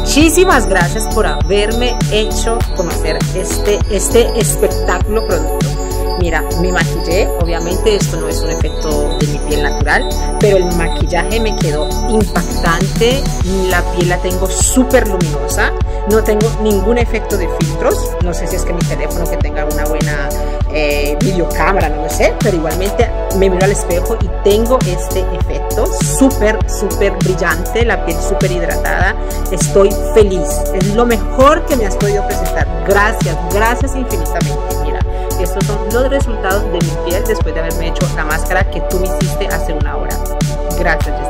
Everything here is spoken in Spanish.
muchísimas gracias por haberme hecho conocer este espectáculo producto. Mira, me maquillé, obviamente esto no es un efecto de mi piel natural, pero el maquillaje me quedó impactante, la piel la tengo súper luminosa, no tengo ningún efecto de filtros, no sé si es que mi teléfono que tenga una buena videocámara, no lo sé, pero igualmente me miro al espejo y tengo este efecto súper brillante, la piel súper hidratada, estoy feliz, es lo mejor que me has podido presentar, gracias infinitamente. Mira, estos son los resultados de mi piel después de haberme hecho la máscara que tú me hiciste hace una hora. Gracias, Jessica.